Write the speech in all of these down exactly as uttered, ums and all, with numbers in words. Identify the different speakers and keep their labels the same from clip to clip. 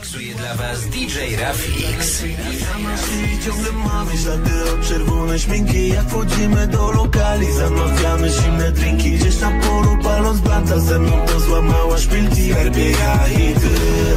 Speaker 1: Miksuje dla was D J Rafix.
Speaker 2: I ciągle mamy ślady od czerwonej szminki. Jak wchodzimy do lokali, zamawiamy zimne drinki. Gdzieś na polu paląc blanta, ze mną to złamała szpilki. Herbie ja i ty.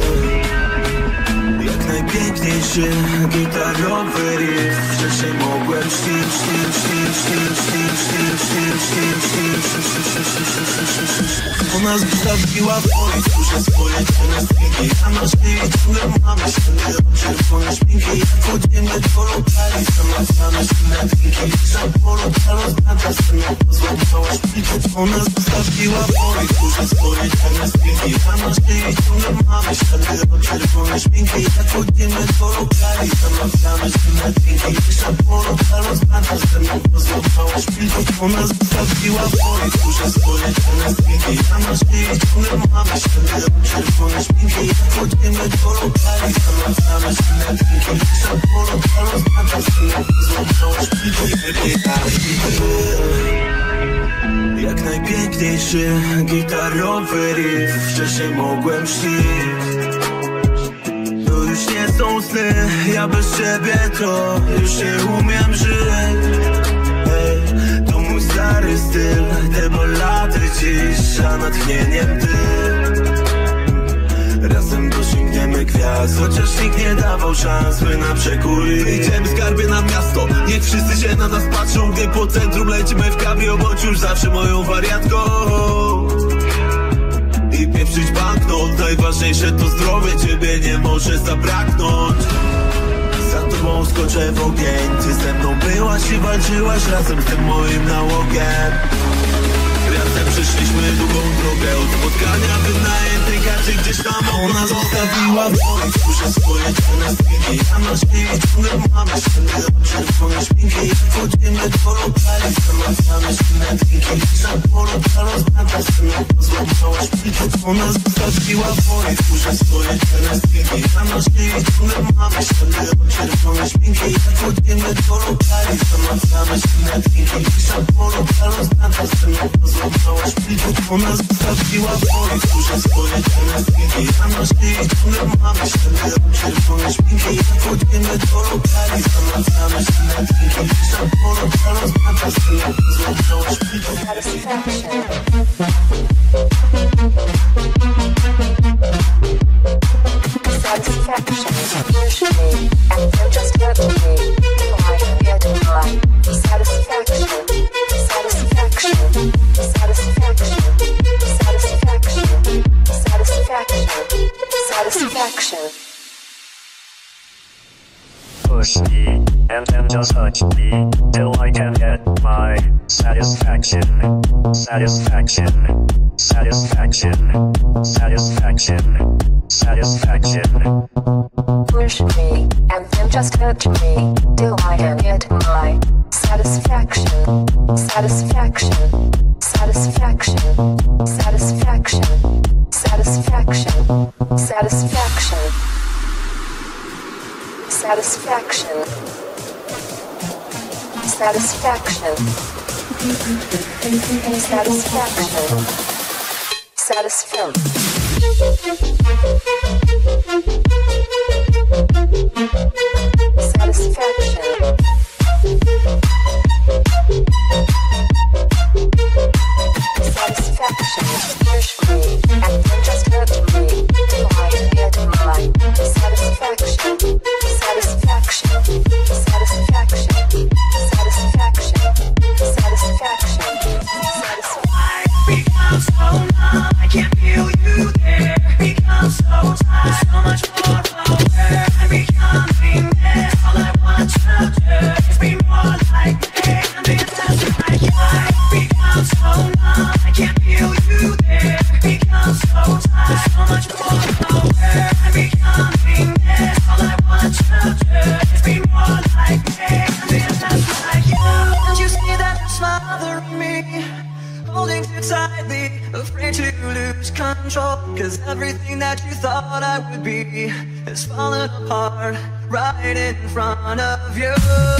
Speaker 2: Jak najpiękniejszy gitarowy riff. Wcześniej mogłem śnić, śnić, śnić, śnić, śnić, śnić, śnić, śnić, śnić. Ona zostawiła w moich duszy swoje ciele stringi. A na szyi ciągle mamy ślady od czerwonej szminki. Jak wchodzimy do lokali, zamawiamy zimne drinki. Za polu paląc blanta, ze mną to złamała szpilki. Ona zostawiła w moich duszy swoje ciele stringi. A na szyi ciągle mamy ślady od czerwonej szminki. Jak wchodzimy do lokali, zamawiamy zimne drinki. Za polu paląc blanta, ze mną to złamała szpilki. Ona zostawiła w moich duszy swoje ciele stringi. A na szyi ciągle mamy ślady od czerwonej szminki. Jak wchodzimy do lokali, zamawiamy zimne drinki. Za polu paląc blanta, ze mną to złamała szpilki. Jak najpiękniejszy gitarowy riff. Wcześniej mogłem śnić. To już nie są sny, ja bez ciebie to już nie umiem żyć. Hey, to mój stary styl, te ballady dziś, a natchnieniem ty. Razem dosięgniemy gwiazd, chociaż nikt nie dawał szans, by na przekóry. Idziemy skarbie na miasto, niech wszyscy się na nas patrzą. Gdy po centrum lecimy w cabrio, bądź już zawsze moją wariatką. I pieprzyć banknot, najważniejsze to zdrowie, ciebie nie może zabraknąć. Za tobą skoczę w ogień, ty ze mną byłaś i walczyłaś razem z tym moim nałogiem. Razem przeszliśmy długą drogę, od spotkania wynajętej chaty gdzieś tam. Ona zostawiła w moich duszy swoje ciele stringi. A na szyi ciągle mamy ślady od czerwonej szminki. Jak wchodzimy do lokali, zamawiamy zimne drinki. Za polu paląc blanta, ze mną to złamała szpilki. Ona zostawiła w moich duszy swoje ciele stringi. A na szyi ciągle mamy ślady od czerwonej szminki. Jak wchodzimy do lokali, zamawiamy zimne drinki. Za polu paląc blanta, ze mną to złamała szpilki. Ona zostawiła w moich duszy swoje ciele stringi. A na szyi ciągle mamy ślady od czerwonej szminki. Jak wchodzimy do lokali, zamawiamy zimne drinki. Za polu paląc blanta, ze mną to złamała szpilki.
Speaker 3: Satisfaction, push me, and then just hurt me, till I can get my satisfaction, satisfaction, satisfaction, satisfaction, satisfaction, satisfaction.
Speaker 4: Push me, and then just touch me, till I can get my satisfaction, satisfaction, satisfaction, satisfaction, satisfaction.
Speaker 3: Push me, and then just touch me, till I can get my satisfaction, satisfaction, satisfaction, satisfaction, satisfaction, satisfaction, satisfaction, satisfaction, satisfaction, satisfaction. Satisfaction. Satisfaction. Push me, and then just hurt me, till I can get my satisfaction. Satisfaction. Satisfaction. Satisfaction. Satisfaction. Satisfaction. Become so numb, I can't feel you there. Become so tired, so much more aware. I'm becoming this, all I want to do is be more like me. I'm being tested like you. Become so numb, I can't feel you there. Become so tired, so much more aware. I'm becoming this, all I want to do is be more like me. I'm being tested like you. Can't you see that you're smothering me? Holding too tightly, afraid to lose control. Cause everything that you thought I would be is falling apart right in front of you.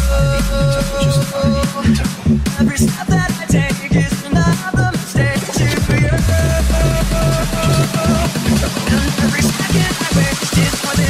Speaker 3: Every step that I take is another mistake to you. And every second I waste is more than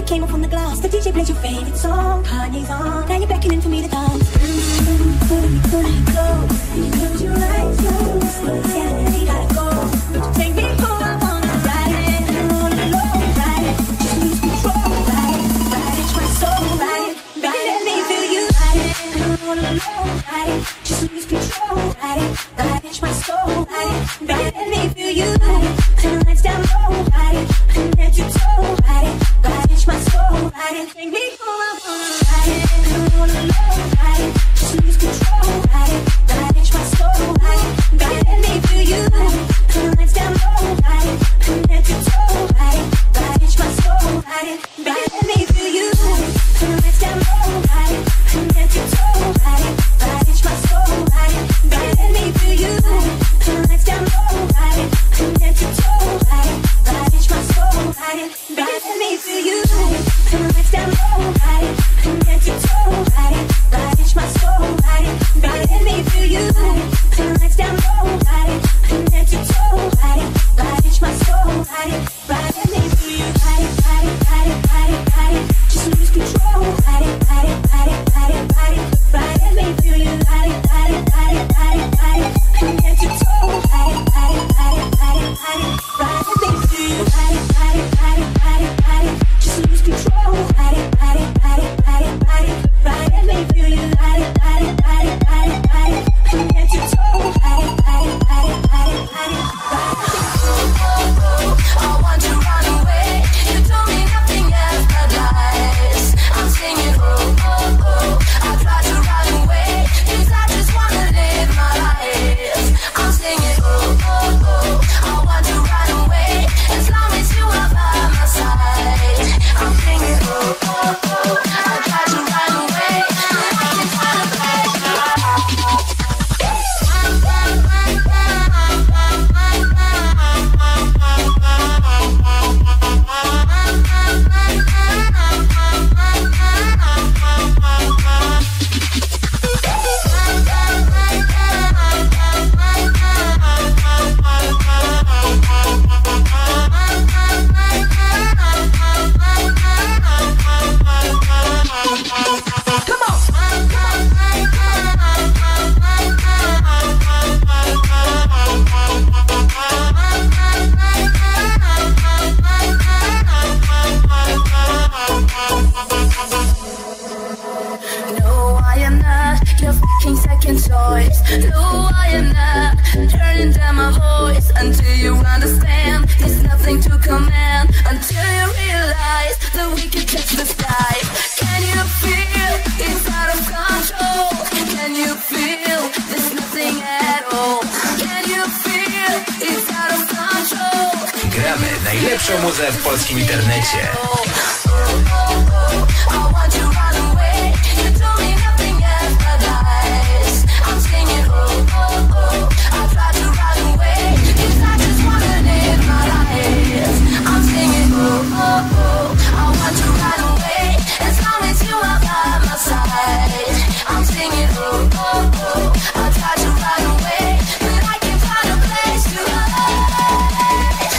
Speaker 5: came up on the glass. The D J played your favorite song, Kanye's on. Now you're beckoning for me to dance. Mm-hmm. Where you gonna go? You close your eyes, close. Yeah, you gotta go. Take me home, I wanna ride it. All alone, ride it. Just lose control, ride it. Ride it, my soul, ride it. Ride it, let me feel you. Ride it, all alone, ride it. Just lose control, ride it. Ride it, my soul, ride it. Ride it, let me feel you. Ride it, turn the lights down low, ride it. From head to toe, ride it. Ride it, my soul, ride it. Take me home, I wanna ride it. All alone, ride it. Just lose control, ride it. Ride it, my soul, ride it. Ride it, let me feel you. Ride it, turn the lights down low, ride it. From head to toe, ride it. Ride it, my soul, ride it. Ride it, let me feel you. Ride it, turn the lights down low, ride it. From head to toe, ride it. Ride it, my soul, ride it. Ride it, let me feel you. Ride it, turn the lights down low, ride it. From head to toe, ride it. Ride it, my soul, ride it. Ride it, let me feel you. Ride it, turn the lights down low, ride it. From head to toe, ride it. Ride it, my soul, ride it. Ride it, let me feel you. Ride it, turn the lights down low, ride it. From head to toe, ride it. Ride it, my soul, ride it. Ride it, let me feel you. Ride it, ride it, ride it, ride it, ride it. Just lose control. Ride it, ride it, ride it, ride it, ride it. Ride it, let me feel you. Ride it, ride it, ride it, ride it, ride it. From head to toe, ride it, ride it, ride it, ride it, ride it. Ride it, let me feel you. Ride it, ride it, ride it, ride it, ride it. Just lose control. Ride it, ride it, ride it, ride it, ride it. Ride it, let me feel you. Ride it, ride it, ride it, ride it, ride it. From head to toe, ride it, ride it, ride it, ride it, ride it.
Speaker 6: Oh, oh, oh, I want to run away. You told me nothing else but lies. I'm singing, oh, oh, oh, I try to run away, 'cause I just wanna live my life. I'm singing, oh, oh, oh, I want to run away, as long as you are by my side. I'm singing, oh, oh, oh, I try to run away, but I can't find a place to hide. No, I am not your fucking second choice. No, I am not turning down my voice until you understand. There's nothing to command until you realize that we can touch the sky. Can you feel it's out of control? Can you feel there's nothing at all? Can you feel it's out of control?
Speaker 1: Gramy najlepszą muzę w polskim internecie.
Speaker 6: I want to run away. You told me nothing else but lies. I'm singing, oh, oh, oh. I try to run away, 'cause I just wanna live my life. I'm singing, oh, oh, oh. I want to run away, as long as you are by my side. I'm singing, oh, oh, oh. I try to run away, but I can't find a place to hide.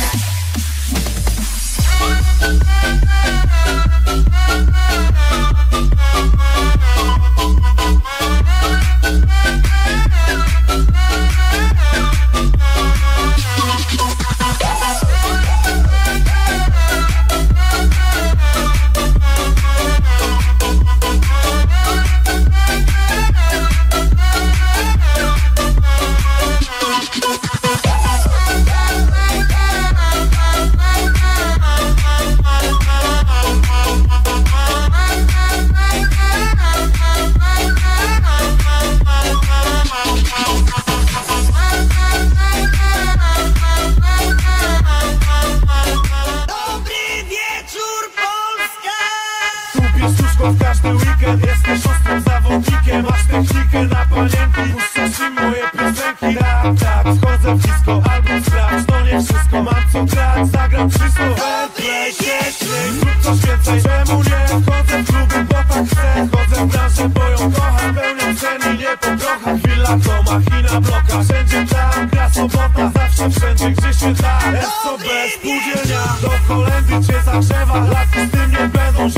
Speaker 2: w każdy weekend. Jesteś ostrym zawodnikiem, masz technikę na panienki. Puszczasz im moje piosenki. Tak, tak, wchodzę w disco, album scratch. To nie wszystko, mam co grać. Zagram trzy słowa, play, śmieszniej. Zrób coś więcej, czemu nie? Wchodzę w kluby, bo tak chcę. Wchodzę w branżę, bo ją kocham. Pełniam sen i nie po trochach. Chwila to machina bloka. Wszędzie tam, gra sobota. Zawsze wszędzie, gdzie się da. S O B, spółdzielnia. Do Holendii cię zagrzewa. Laki z tym nie będą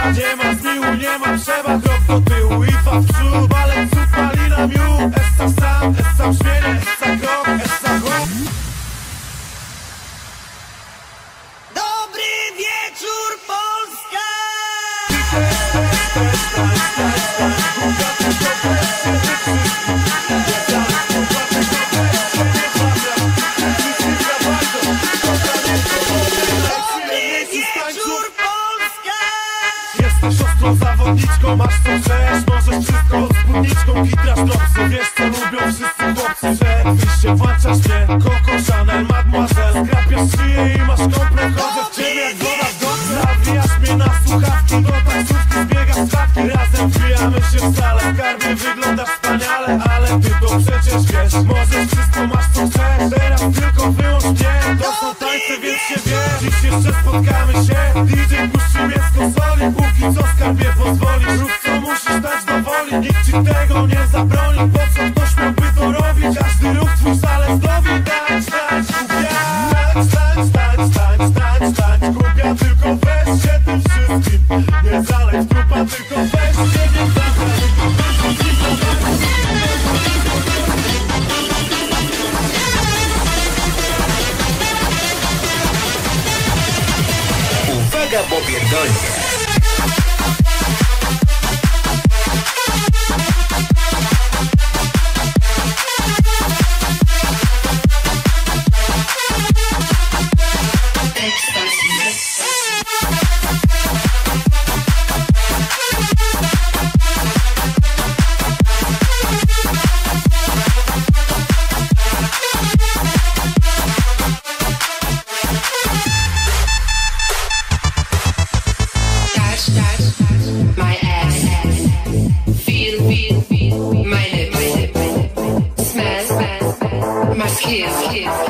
Speaker 2: nie ma zmiłu, nie ma, trzeba krok do tyłu i dwa w przód. Walec, cud, malina, miód. Essa sam, essa brzmienie, essa krok, essa chłop.
Speaker 7: Dobry wieczór, Polska!
Speaker 2: Jesteś ostrą zawodniczką, masz co chcesz, możesz wszystko z spódniczką, kitrasz topsy. Wiesz co lubią wszyscy chłopcy, że wyjście włączasz mnie, Coco, Chanel, Mademoiselle. Skrapiasz szyję i masz komplet, chodzę w ciebie jak woda w gąbce. Zawijasz mnie na słuchawki, do taksówki zbiegasz stawki. Razem wbijamy się w salę, w skarbie wyglądasz wspaniale. Ale ty to przecież wiesz, możesz wszystko, masz co chcesz. Teraz tylko wyłącz mnie, to są tańce, więc się wiesz. Dziś jeszcze spotkamy się, D J puści mnie z konsoli. Póki co skarbie pozwolisz, rób co musisz dać do woli. Nikt ci tego nie zabroni, po co ktoś miałby to robić? Każdy ruch twój wcale zdobi. Tańcz, tańcz, głupia. Tańcz, tańcz, tańcz, tańcz, tańcz, tańcz, głupia. Tylko weź się tym wszystkim, nie zaleć trupa. Tylko weź się, nie zabrać.
Speaker 1: Uwaga, bo pierdolnie.
Speaker 6: Kiss, kiss.